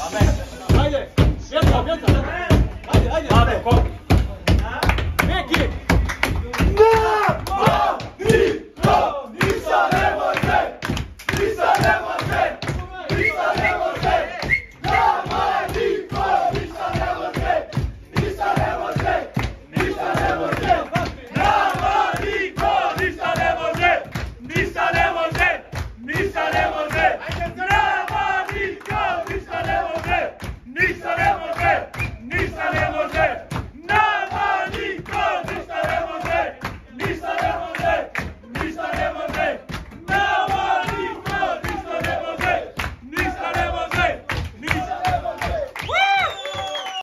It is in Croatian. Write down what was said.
Ajde, vjetra, vjetra. Ajde, ajde. Ado, kopi. Neki. Da!